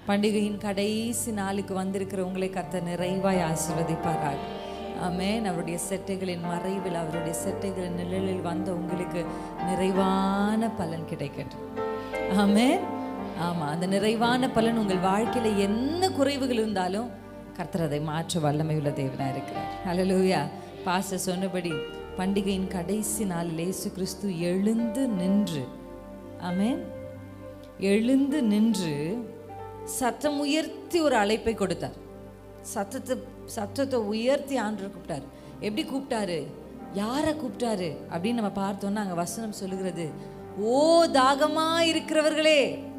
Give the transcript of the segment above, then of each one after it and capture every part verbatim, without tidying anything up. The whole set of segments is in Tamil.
பண்டிகையின் கடைசி நாளுக்கு வந்திருக்கிற உங்களை கர்த்தர் நிறைவாய் ஆசீர்வதிப்பாராக. ஆமென். அவருடைய செட்டைகளின் மறைவில், அவருடைய செட்டைகளின் நிழலில் வந்த உங்களுக்கு நிறைவான பலன் கிடைக்கட்டும். ஆமென். ஆமாம், அந்த நிறைவான பலன் உங்கள் வாழ்க்கையில் என்ன குறைவுகள் இருந்தாலும் கர்த்தர் அதை மாற்ற வல்லமை உள்ள தேவனாக இருக்கிறார். ஹல்லேலூயா. பாஸ்டர் சொன்னபடி பண்டிகையின் கடைசி நாளில் இயேசு கிறிஸ்து எழுந்து நின்று, ஆமென், எழுந்து நின்று சத்தம் உயர்த்தி ஒரு அழைப்பை கொடுத்தார். சத்தத்தை சத்தத்தை உயர்த்தி ஆண்டவர் கூப்பிட்டார். எப்படி கூப்பிட்டாரு, யாரை கூப்பிட்டாரு அப்படின்னு நம்ம பார்த்தோம்னா அங்கே வசனம் சொல்லுகிறது, ஓ தாகமா இருக்கிறவர்களே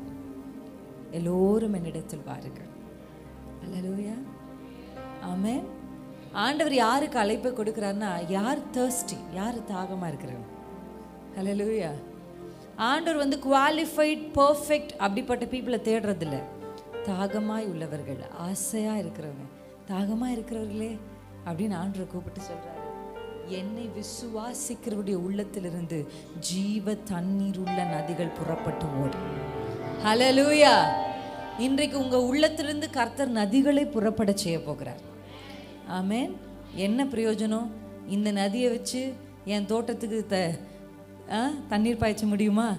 எல்லோரும் என்னிடத்தில் வாருங்கள். அல்லேலூயா. ஆமென். ஆண்டவர் யாருக்கு அழைப்பை கொடுக்கிறாருன்னா, யார் தர்ஸ்டி, யார் தாகமா இருக்கிறவங்க. அல்லேலூயா. ஆண்டவர் வந்து குவாலிஃபைட் பர்ஃபெக்ட் அப்படிப்பட்ட பீப்புளை தேடுறதில்ல. தாகமாய் உள்ளவர்கள், ஆசையா இருக்கிறவங்க, தாகமா இருக்கிறவர்களே அப்படின்னு ஆண்டவர் கூப்பிட்டு சொல்றாரு, என்னை விசுவாசிக்கிறவருடைய உள்ளத்திலிருந்து ஜீவ தண்ணீர் உள்ள நதிகள் புறப்பட்டு ஓடும். ஹல்லேலூயா. இன்றைக்கு உங்க உள்ளத்திலிருந்து கர்த்தர் நதிகளை புறப்பட செய்ய போகிறார். ஆமென். என்ன பிரயோஜனம்? இந்த நதியை வச்சு என் தோட்டத்துக்கு த தண்ணீர் பாய்ச்ச முடியுமா?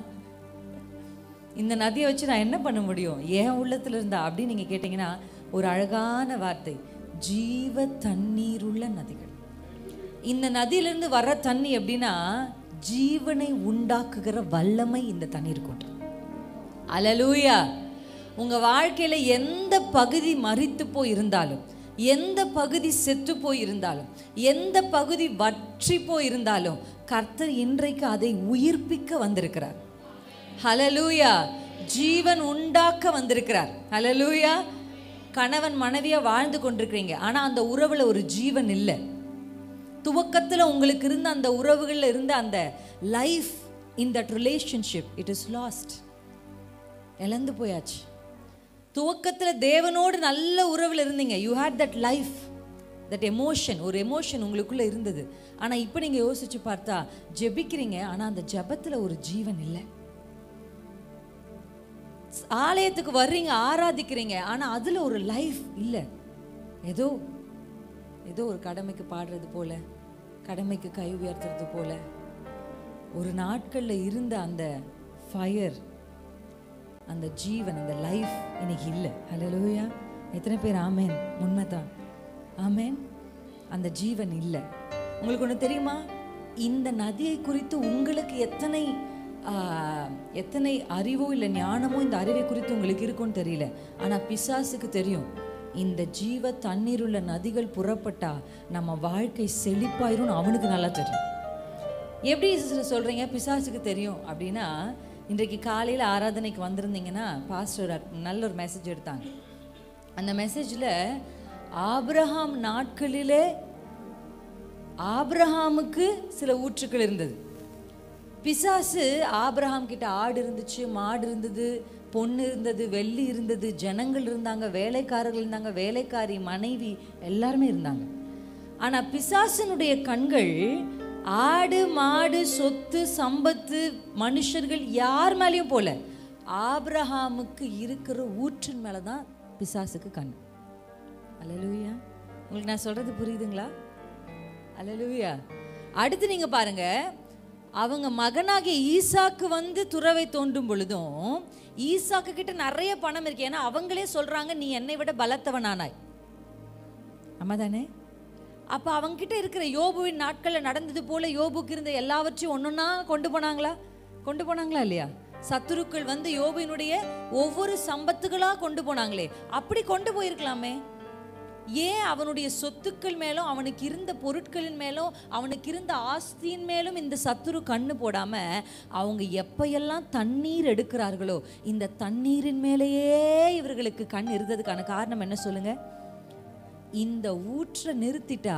இந்த நதியை வச்சு நான் என்ன பண்ண முடியும் என் உள்ளத்துல இருந்தா அப்படின்னு நீங்க கேட்டீங்கன்னா, ஒரு அழகான வார்த்தை, ஜீவ தண்ணீர் உள்ள நதிகள். இந்த நதியிலிருந்து வர்ற தண்ணி எப்படின்னா, ஜீவனை உண்டாக்குகிற வல்லமை இந்த தண்ணீர் கொண்டு. அல்லேலூயா. உங்க வாழ்க்கையில எந்த பகுதி மரித்து போய் இருந்தாலும், எந்த பகுதி செத்து போய் இருந்தாலும், எந்த பகுதி வற்றி போய் இருந்தாலும் கர்த்தர் இன்றைக்கு அதை உயிர்ப்பிக்க வந்திருக்கிறார். ஹல்லேலூயா. ஜீவன் உண்டாக்க வந்திருக்கிறார். ஹல்லேலூயா. கணவன் மனைவியா வாழ்ந்து கொண்டிருக்கிறீங்க, ஆனா அந்த உறவுல ஒரு ஜீவன் இல்லை. துவக்கத்துல உங்களுக்கு இருந்த அந்த உறவுகள்ல இருந்த அந்த life, in that relationship, it is lost. இழந்து போயாச்சு. துவக்கத்துல தேவனோடு நல்ல உறவுல இருந்தீங்க, you had that life, that emotion, ஒரு எமோஷன் உங்களுக்குள்ள இருந்தது. ஆனா இப்ப நீங்க யோசிச்சு பார்த்தா, ஜெபிக்கிறீங்க, ஆனா அந்த ஜெபத்துல ஒரு ஜீவன் இல்லை. ஆலயத்துக்கு வர்றீங்க, ஆராதிக்கிறீங்க, ஆனா அதுல ஒரு லைஃப் இல்லை. ஏதோ ஏதோ ஒரு கடமைக்கு பாடுறது போல, கடமைக்கு கை உயர்த்துறது போல, ஒரு நாட்கள்ல இருந்த அந்த ஃபயர், அந்த ஜீவன், அந்த லைஃப் இன்னைக்கு இல்லை. ஹல்லேலூயா. எத்தனை பேர் ஆமேன்? உண்மைதான். ஆமேன். அந்த ஜீவன் இல்லை. உங்களுக்கு ஒன்று தெரியுமா, இந்த நதியை குறித்து உங்களுக்கு எத்தனை எத்தனை அறிவோ இல்லை ஞானமோ இந்த அறிவை குறித்து உங்களுக்கு இருக்குன்னு தெரியல. ஆனால் பிசாசுக்கு தெரியும், இந்த ஜீவ தண்ணீர் உள்ள நதிகள் புறப்பட்டா நம்ம வாழ்க்கை செழிப்பாயிரும் அவனுக்கு நல்லா தெரியும். எப்படி சொல்றீங்க பிசாசுக்கு தெரியும் அப்படின்னா, இன்றைக்கு காலையில் ஆராதனைக்கு வந்திருந்தீங்கன்னா பாஸ்டர் நல்ல ஒரு மெசேஜ் எடுத்தாங்க. அந்த மெசேஜில் ஆபிரகாம் நாட்களிலே ஆபிரகாமுக்கு சில ஊற்றுக்கள் இருந்தது. பிசாசு ஆபிரகாம் கிட்ட ஆடு இருந்துச்சு, மாடு இருந்தது, பொண்ணு இருந்தது, வெள்ளி இருந்தது, ஜனங்கள் இருந்தாங்க, வேலைக்காரர்கள் இருந்தாங்க, வேலைக்காரி, மனைவி, எல்லாருமே இருந்தாங்க. ஆனால் பிசாசினுடைய கண்கள் ஆடு, மாடு, சொத்து, சம்பத்து, மனுஷர்கள் யார் மேலேயும் போல, ஆபிரகாமுக்கு இருக்கிற ஊற்றின் மேலே தான் பிசாசுக்கு கண். அல்லேலூயா. உங்களுக்கு நான் சொல்றது புரியுதுங்களா? அல்லேலூயா. அடுத்து நீங்க பாருங்க, அவங்க மகனாகிய ஈசாக்கு வந்து துறவை தோண்டும் பொழுதும் ஈசாக்கு கிட்ட நிறைய பணம் இருக்கு. ஏன்னா அவங்களே சொல்றாங்க, நீ என்னை விட பலத்தவனானாய். ஆமா தானே? அப்ப அவங்க கிட்ட இருக்கிற யோபுவின் நாட்கள்ல நடந்தது போல யோபுக்கு இருந்த எல்லாவற்றையும் ஒன்னொன்னா கொண்டு போனாங்களா? கொண்டு போனாங்களா இல்லையா? சத்துருக்கள் வந்து யோபுவினுடைய ஒவ்வொரு சம்பத்துகளா கொண்டு போனாங்களே, அப்படி கொண்டு போயிருக்கலாமே. ஏன் அவனுடைய சொத்துக்கள் மேலும், அவனுக்கு இருந்த பொருட்களின் மேலும், அவனுக்கு இருந்த ஆஸ்தியின் மேலும் இந்த சத்துரு கண்ணு போடாம, அவங்க எப்பையெல்லாம் தண்ணீர் எடுக்கிறார்களோ இந்த தண்ணீரின் மேலேயே இவர்களுக்கு கண் இருந்ததுக்கான காரணம் என்ன சொல்லுங்க? இந்த ஊற்றை நிறுத்திட்டா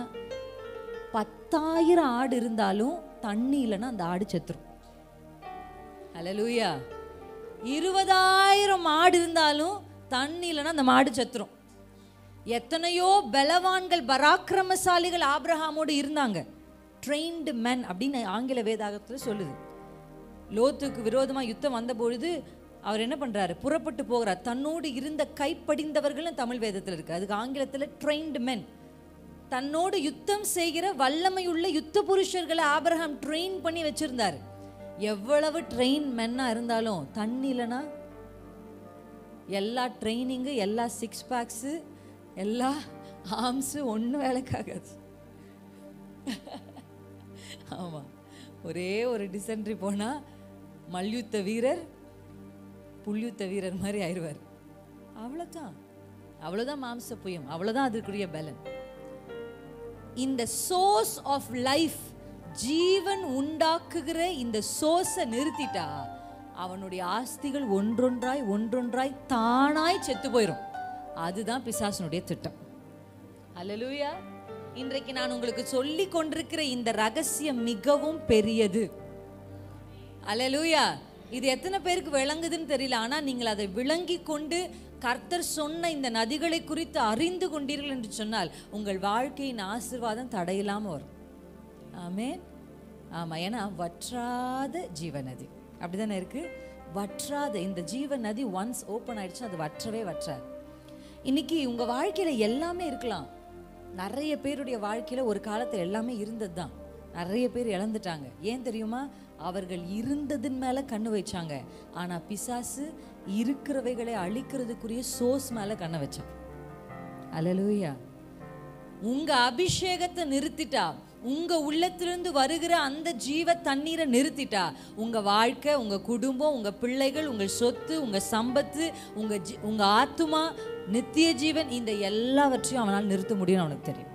பத்தாயிரம் ஆடு இருந்தாலும் தண்ணி இல்லைன்னா அந்த ஆடு செத்துரும். அல்லேலூயா. இருபதாயிரம் ஆடு இருந்தாலும் தண்ணி இல்லைன்னா அந்த மாடு செத்துரும். எத்தனையோ பலவான்கள், பராக்கிரமசாலிகள் ஆபிரகாமோடு இருந்தாங்க. ட்ரெயின்டு மென் அப்படின்னு ஆங்கில வேதாகத்தில் சொல்லுது. லோத்துக்கு விரோதமாக யுத்தம் வந்த பொழுது அவர் என்ன பண்றாரு? புறப்பட்டு போகிறார். தன்னோடு இருந்த கைப்படிந்தவர்கள் தமிழ் வேதத்தில் இருக்கு, அதுக்கு ஆங்கிலத்தில் ட்ரெயின்டு மென். தன்னோடு யுத்தம் செய்கிற வல்லமையுள்ள யுத்த புருஷர்களை ஆபிரகாம் ட்ரெயின் பண்ணி வச்சிருந்தாரு. எவ்வளவு ட்ரெயின் மென்னா இருந்தாலும் தண்ணி இல்லைன்னா எல்லா ட்ரைனிங்கு, எல்லா சிக்ஸ் பேக்ஸு, எல்லா ஆர்ம்ஸு ஒன்றும் வேலைக்காகாது. ஆமாம், ஒரே ஒரு டிசென்ட்ரி போனால் மல்யுத்த வீரர் புல்யுத்த வீரர் மாதிரி ஆயிடுவார். அவ்வளோதான், அவ்வளோதான் மாம்ச புயம், அவ்வளோதான் அதுக்குரிய பலன். இந்த சோர்ஸ் ஆஃப் லைஃப், ஜீவன் உண்டாக்குகிற இந்த சோர்ஸை நிறுத்திட்டா அவனுடைய ஆஸ்திகள் ஒன்றொன்றாய் ஒன்றொன்றாய் தானாய் செத்து போயிடும். அதுதான் பிசாசனுடைய திட்டம். அல்லேலூயா. இன்றைக்கு நான் உங்களுக்கு சொல்லி கொண்டிருக்கிற இந்த ரகசியம் மிகவும் பெரியது. அல்லேலூயா. இது எத்தனை பேருக்கு விளங்குதுன்னு தெரியல, ஆனா நீங்கள் அதை விளங்கி கொண்டு கர்த்தர் சொன்ன இந்த நதிகளை குறித்து அறிந்து கொண்டீர்கள் என்று சொன்னால் உங்கள் வாழ்க்கையின் ஆசீர்வாதம் தடையில்லாமல் வரும். ஆமென். ஆமா, ஏன்னா வற்றாத ஜீவநதி அப்படிதானே இருக்கு. வற்றாத இந்த ஜீவ நதி ஒன்ஸ் ஓப்பன் ஆயிடுச்சு, அது வற்றவே வற்றாது. இன்னைக்கு உங்க வாழ்க்கையில எல்லாமே இருக்கலாம். நிறைய பேருடைய வாழ்க்கையில ஒரு காலத்துல எல்லாமே இருந்தது தான். நிறைய பேர் இழந்துட்டாங்க. ஏன் தெரியுமா? அவர்கள் இருந்ததின் மேல கண்ணு வச்சாங்க. ஆனா பிசாசு இருக்கிறவைகளை அழிக்கிறதுக்குரிய சோர்ஸ் மேல கண்ணை வச்சான். அல்லேலூயா. உங்க அபிஷேகத்தை நிறுத்திட்டா, உங்க உள்ளத்திலிருந்து வருகிற அந்த ஜீவ தண்ணீரை நிறுத்திட்டா, உங்க வாழ்க்கை, உங்க குடும்பம், உங்க பிள்ளைகள், உங்கள் சொத்து, உங்க சம்பத்து, உங்க உங்க ஆத்துமா, நித்திய ஜீவன், இந்த எல்லாவற்றையும் அவனால் நிறுத்த முடியும்னு அவனுக்கு தெரியும்.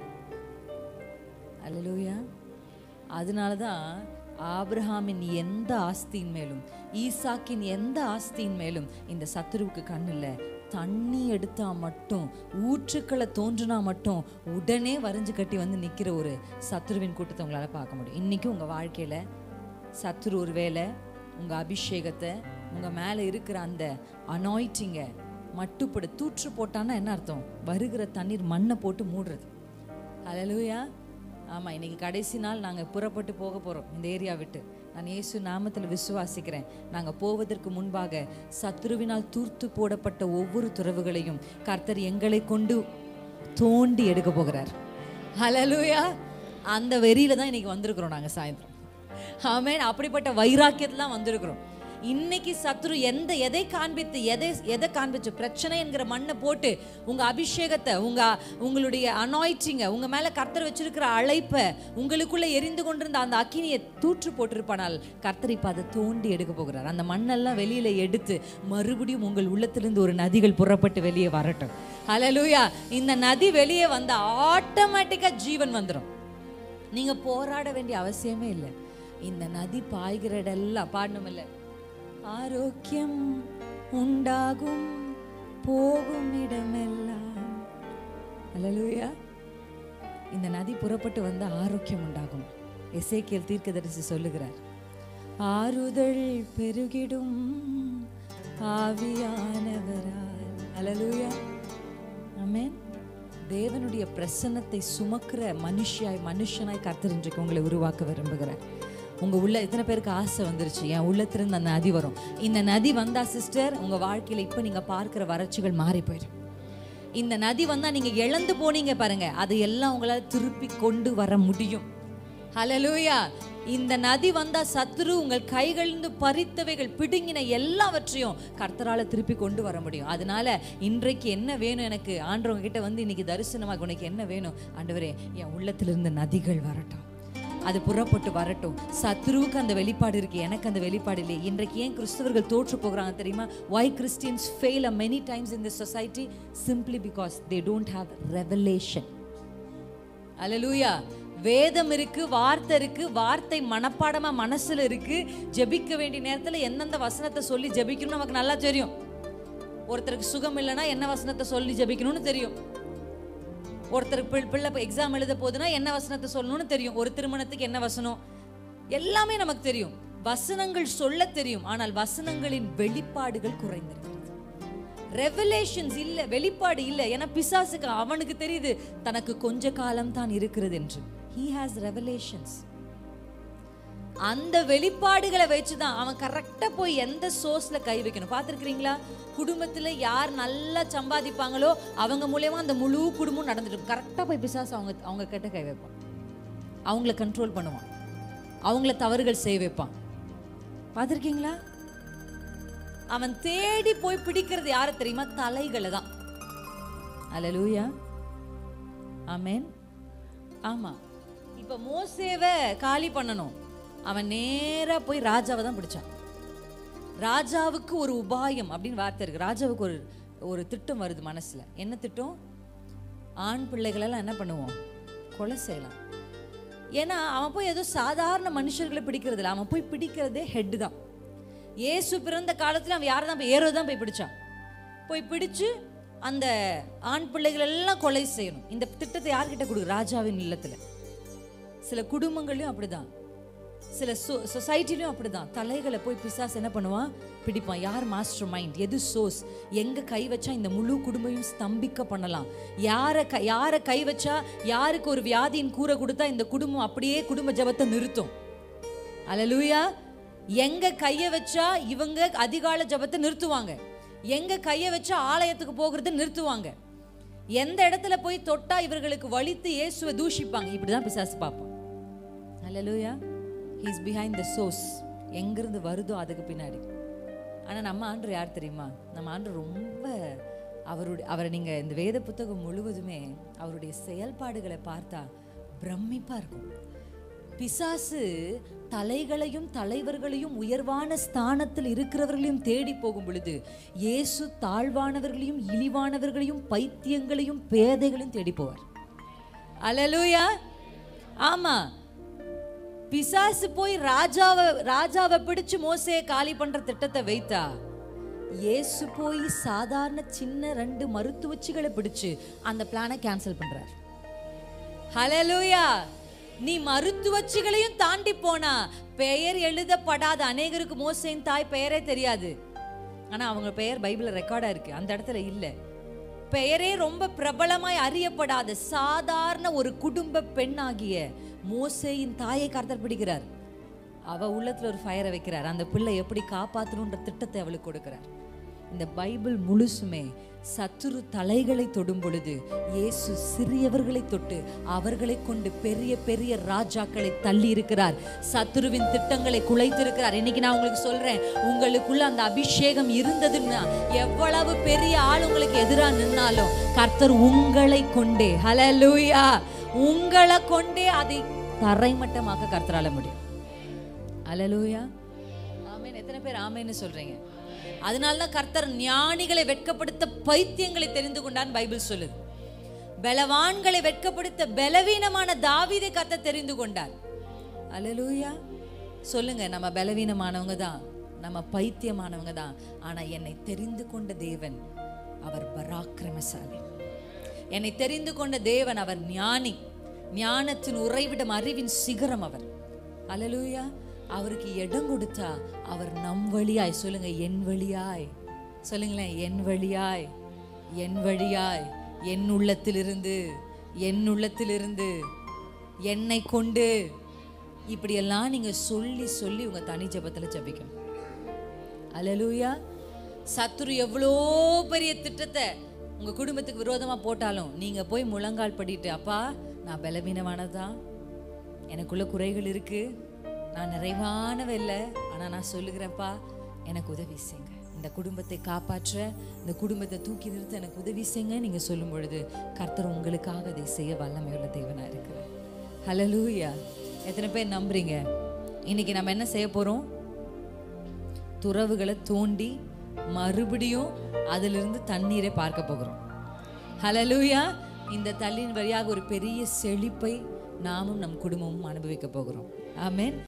அல்லேலூயா. அதனாலதான் ஆபிரகாமின் எந்த ஆஸ்தியின் மேலும், ஈசாக்கின் எந்த ஆஸ்தியின் மேலும் இந்த சத்துருவுக்கு கண் இல்லை. தண்ணி எடுத்தா மட்டும், ஊற்றுக்களை தோன்றுனா மட்டும் உடனே வரைஞ்சு கட்டி வந்து நிற்கிற ஒரு சத்துருவின் கூட்டத்தை உங்களால் பார்க்க முடியும். இன்னைக்கு உங்கள் வாழ்க்கையில் சத்துரு ஒரு வேளை உங்கள் அபிஷேகத்தை, உங்கள் மேலே இருக்கிற அந்த அனாயிட்டிங்கை மட்டுப்பட தூற்று போட்டான்னா என்ன அர்த்தம்? வருகிற தண்ணீர் மண்ணை போட்டு மூடுறது. அல்லேலூயா. ஆமாம், இன்னைக்கு கடைசி நாள் நாங்கள் புறப்பட்டு போக போகிறோம் இந்த ஏரியா விட்டு. நான் இயேசு நாமத்தில் விசுவாசிக்கிறேன். நாங்கள் போவதற்கு முன்பாக சத்துருவினால் தூர்த்து போடப்பட்ட ஒவ்வொரு துறவுகளையும் கர்த்தர் எங்களை கொண்டு தோண்டி எடுக்க போகிறார். ஹல்லேலூயா. அந்த வெறியில தான் இன்னைக்கு வந்திருக்கிறோம் நாங்கள் சாயந்தரம். ஆமென். அப்படிப்பட்ட வைராக்கியத்தில் வந்திருக்கிறோம். இன்னைக்கு சத்ரு எந்த எதை காண்பித்து எதை எதை காண்பிச்சு பிரச்சனை என்கிற மண்ணை போட்டு உங்க அபிஷேகத்தை, உங்க உங்களுடைய அனாயிட்டிங்க, உங்க மேல கர்த்தர் வச்சிருக்கிற அழைப்பை, உங்களுக்குள்ள எரிந்து கொண்டிருந்த அந்த அக்கினியை தூற்று போட்டிருப்பானால் கர்த்தர் இப்ப அதை தோண்டி எடுக்க போகிறார். அந்த மண்ணெல்லாம் வெளியில எடுத்து மறுபடியும் உங்கள் உள்ளத்திலிருந்து ஒரு நதிகள் புறப்பட்டு வெளியே வரட்டும். ஹல்லேலூயா. இந்த நதி வெளியே வந்த ஆட்டோமேட்டிக்கா ஜீவன் வந்துடும். நீங்க போராட வேண்டிய அவசியமே இல்லை. இந்த நதி பாய்கிற இடெல்லாம் பாடணும் இல்லை, ஆரோக்கியம் உண்டாகும் போகும் இடமெல்லாம். அல்லேலூயா. இந்த நதி புறப்பட்டு வந்த ஆரோக்கியம் உண்டாகும். எசேக்கியேல் தீர்க்கதரிசி சொல்லுகிறார், ஆறுதல் பெருகிடும் ஆவியானவரால். அல்லேலூயா. ஆமென். தேவனுடைய பிரசன்னத்தை சுமக்கிற மனுஷியாய் மனுஷனாய் கர்த்தர் இன்றைக்கு உங்களை உருவாக்க விரும்புகிறார். உங்கள் உள்ள எத்தனை பேருக்கு ஆசை வந்துருச்சு, என் உள்ளத்திலிருந்து அந்த நதி வரும். இந்த நதி வந்தா சிஸ்டர் உங்கள் வாழ்க்கையில் இப்போ நீங்கள் பார்க்குற வறட்சிகள் மாறி போயிடும். இந்த நதி வந்தால் நீங்கள் இழந்து போனீங்க பாருங்க, அது எல்லாம் உங்களால் திருப்பி கொண்டு வர முடியும். ஹல்லேலூயா. இந்த நதி வந்தா சத்துரு உங்கள் கைகளிலிருந்து பறித்தவைகள், பிடுங்கின எல்லாவற்றையும் கர்த்தரால திருப்பி கொண்டு வர முடியும். அதனால இன்றைக்கு என்ன வேணும் எனக்கு? ஆண்டவங்க கிட்ட வந்து இன்னைக்கு தரிசனமாக உனக்கு என்ன வேணும்? ஆண்டவரே, என் உள்ளத்திலிருந்து நதிகள் வரட்டும், அது புறப்பட்டு வரட்டும். சத்ருவுக்கு அந்த வெளிப்பாடு இருக்கு, எனக்கு அந்த வெளிப்பாடு இல்லை. இன்றைக்கு ஏன் கிறிஸ்தவர்கள் தோற்று போகிறாங்க தெரியுமா? Why Christians fail many times in this society? Simply because they don't have revelation. Hallelujah. வேதம் இருக்கு, வார்த்தை இருக்கு, வார்த்தை மனப்பாடமா மனசுல இருக்கு. ஜெபிக்க வேண்டிய நேரத்துல எந்தெந்த வசனத்தை சொல்லி ஜெபிக்கணும் நமக்கு நல்லா தெரியும். ஒருத்தருக்கு சுகம் இல்லைன்னா என்ன வசனத்தை சொல்லி ஜெபிக்கணும்னு தெரியும். ஒருத்தருக்கு பிள்ளை எக்ஸாம் எழுத போதுன்னா என்ன வசனத்தை சொல்லணும்னு தெரியும். ஒரு திருமணத்துக்கு என்ன வசனம், எல்லாமே நமக்கு தெரியும். வசனங்கள் சொல்ல தெரியும், ஆனால் வசனங்களின் வெளிப்பாடுகள் குறைந்திருக்கிறது. ரெவலேஷன்ஸ் இல்ல, வெளிப்பாடு இல்ல. ஏன்னா பிசாசுக்கு அவனுக்கு தெரியுது தனக்கு கொஞ்ச காலம் தான் இருக்கிறது என்று. He has revelations. அந்த வெளிப்பாடுகளை வச்சுதான் அவன் கரெக்டா போய் எந்த சோர்ஸ்ல கை வைக்கணும். பார்த்துருக்கிறீங்களா? குடும்பத்துல யார் நல்லா சம்பாதிப்பாங்களோ அவங்க மூலமா அந்த முழு குடும்பம் நடந்துட்டு கரெக்டா போய் பிசாசு அவங்க அவங்க கிட்ட கை வைப்பான், அவங்கள கண்ட்ரோல் பண்ணுவான், அவங்கள தவறுகள் செய்ய வைப்பான். பார்த்துருக்கீங்களா? அவன் தேடி போய் பிடிக்கிறது யாரை தெரியுமா? தலைகளை தான். அல்லேலூயா, ஆமென். ஆமா, இப்ப மோசேவை காலி பண்ணணும், அவன் நேரா போய் ராஜாவை தான் பிடிச்சான். ராஜாவுக்கு ஒரு உபாயம் அப்படின்னு வார்த்தை இருக்கு. ராஜாவுக்கு ஒரு ஒரு திட்டம் வருது மனசுல. என்ன திட்டம்? ஆண் பிள்ளைகளெல்லாம் என்ன பண்ணுவோம்? கொலை செய்யலாம். ஏன்னா அவன் போய் ஏதோ சாதாரண மனுஷர்களை பிடிக்கிறது இல்லை, அவன் போய் பிடிக்கிறதே ஹெட்டு தான். இயேசு பிறந்த காலத்துல அவன் யாரை தான் போய் ஏறோ தான் போய் பிடிச்சான். போய் பிடிச்சு அந்த ஆண் பிள்ளைகள் எல்லாம் கொலை செய்யணும். இந்த திட்டத்தை யார்கிட்ட கொடுக்கு? ராஜாவின் இல்லத்துல. சில குடும்பங்களையும் அப்படிதான், சில சொசைட்டிலையும் அப்படிதான். தலைகளை போய் பிசாசு என்ன பண்ணுவான்? பிடிப்பான். யார் மாஸ்டர் மைண்ட், எது சோர்ஸ், எங்க கை வச்சா இந்த முழு குடும்பமும் ஸ்தம்பிக்க பண்ணலாம், யாரை யாரை கை வச்சா, யாருக்கு ஒரு வியாதியின் கூரை கொடுத்தா இந்த குடும்பம் அப்படியே குடும்ப ஜெபத்தை நிறுத்தும். அல்லேலூயா. எங்க கையை வச்சா இவங்க அதிகால ஜெபத்தை நிறுத்துவாங்க, எங்க கையை வச்சா ஆலயத்துக்கு போகிறது நிறுத்துவாங்க, எந்த இடத்துல போய் தொட்டா இவர்களுக்கு வலித்து இயேசுவை தூஷிப்பாங்க. இப்படிதான் பிசாசு பார்ப்பான். அல்லேலூயா. he is behind the source. எங்கிருந்து வருதோ அதுக்கு பின்னாடி. ஆனா நம்ம ஆண்டவர் யார் தெரியுமா? நம்ம ஆண்டவர் ரொம்ப அவருடைய அவரை நீங்க இந்த வேத புத்தகம் முழுவதுமே அவருடைய செயல்பாடுகளை பார்த்தா பிரமிப்பா இருக்கும். பிசாசு தலைகளையும் தலைவர்களையும் உயர்வான ஸ்தானத்தில் இருக்கிறவர்களையும் தேடி போகும் பொழுது இயேசு தாழ்வானவர்களையும் இழிவானவர்களையும் பைத்தியங்களையும் பேதைகளையும் தேடி போவார். அல்லேலூயா. ஆமா, பிசாசு போய் ராஜாவை ராஜாவை பிடிச்சு மோசேயை காலி பண்ற திட்டத்தை வைத்தா, இயேசு போய் சாதாரண சின்ன ரெண்டு மருத்துவச்சிகளை பிடிச்சு அந்த பிளானை கேன்சல் பண்றார். ஹல்லேலூயா. நீ மருத்துவச்சிகளையும் தாண்டி போனா பெயர் எழுதப்படாத அநேகருக்கு மோசேயின் தாய் பெயரே தெரியாது. ஆனா அவங்க பெயர் பைபிள்ல ரெக்கார்டா இருக்கு, அந்த இடத்துல இல்ல. பெயரே ரொம்ப பிரபலமாய் அறியப்படாத சாதாரண ஒரு குடும்ப பெண்ணாகிய மோசேயின் தாயை கர்த்தர் பிடிக்கிறார். அவ உள்ளத்துல ஒரு ஃபயரை வைக்கிறார். அந்த பிள்ளை எப்படி காப்பாற்றணுன்ற திட்டத்தை அவளுக்கு கொடுக்கிறார். இந்த பைபிள் முழுசுமே சத்துரு தலைகளை தொடும் பொழுது இயேசு சிறியவர்களை தொட்டு அவர்களை கொண்டு பெரிய பெரிய ராஜாக்களை தள்ளி இருக்கிறார். சத்துருவின் திட்டங்களை குலைத்திருக்கிறார். இன்னைக்கு நான் உங்களுக்கு சொல்றேன், உங்களுக்குள்ள அந்த அபிஷேகம் இருந்ததுன்னா எவ்வளவு பெரிய ஆள் உங்களுக்கு எதிராக நின்னாலும் கர்த்தர் உங்களை கொண்டே, ஹல்லேலூயா, உங்களை கொண்டே அதை தரைமட்டமாக்க கர்த்தரால முடியும். ஹல்லேலூயா, ஆமென். எத்தனை பேர் ஆமென்னு சொல்றீங்க? அதனாலதான் கர்த்தர் ஞானிகளை வெட்கப்படுத்த பைத்தியங்களை தெரிந்து கொண்டான் பைபிள் சொல்லுது. பலவான்களை வெட்கப்படுத்த பலவீனமான தாவீதை கர்த்தர் தெரிந்து கொண்டார். அல்லேலூயா. சொல்லுங்க, நம்ம பலவீனமானவங்க தான், நம்ம பைத்தியமானவங்க தான். ஆனா என்னை தெரிந்து கொண்ட தேவன் அவர் பராக்கிரமசாலி. என்னை தெரிந்து கொண்ட தேவன் அவர் ஞானி, ஞானத்தின் உறைவிடம், அறிவின் சிகரம் அவர். அல்லேலூயா. அவருக்கு இடம் கொடுத்தா அவர் நம் வழியாய், சொல்லுங்க என் வழியாய், சொல்லுங்களேன் என் வழியாய், என் வழியாய், என் உள்ளத்திலிருந்து, என் உள்ளத்திலிருந்து, என்னை கொண்டு, இப்படியெல்லாம் நீங்க சொல்லி சொல்லி உங்க தனி ஜெபத்துல ஜெபிக்கணும். அல்லேலூயா. சத்துரு எவ்வளோ பெரிய திட்டத்தை உங்க குடும்பத்துக்கு விரோதமா போட்டாலும் நீங்க போய் முழங்கால் படிட்டு, அப்பா நான் பலவீனமானதான், எனக்குள்ள குறைகள் இருக்கு, நான் நிறைவானவ இல்லை, ஆனால் நான் சொல்லுகிறேன்ப்பா எனக்கு உதவி செய்யுங்க, இந்த குடும்பத்தை காப்பாற்ற, இந்த குடும்பத்தை தூக்கி நிறுத்த எனக்கு உதவி செய்யுங்க நீங்கள் சொல்லும் பொழுது கர்த்தர் உங்களுக்காக அதை செய்ய வல்லமையுள்ள தேவனாக இருக்கிறார். ஹல்லேலூயா. எத்தனை பேர் நம்புறீங்க? இன்னைக்கு நம்ம என்ன செய்ய போகிறோம்? துறவுகளை தோண்டி மறுபடியும் அதிலிருந்து தண்ணீரை பார்க்க போகிறோம். ஹல்லேலூயா. இந்த தள்ளின் வழியாக ஒரு பெரிய செழிப்பை நாமும் நம் குடும்பமும் அனுபவிக்க போகிறோம். ஆமென்.